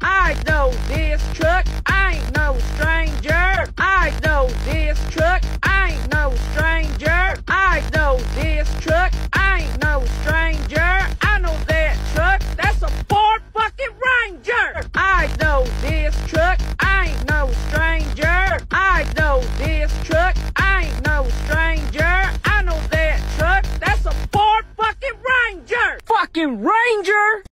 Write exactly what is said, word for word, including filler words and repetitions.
I know this truck, I ain't no stranger. I know this truck, I ain't no stranger. I know this truck, I ain't no stranger. I know that truck, that's a Ford fucking Ranger. I know this truck, I ain't no stranger. I know this truck, I ain't no stranger. I know that truck, that's a Ford fucking Ranger. Fucking Ranger!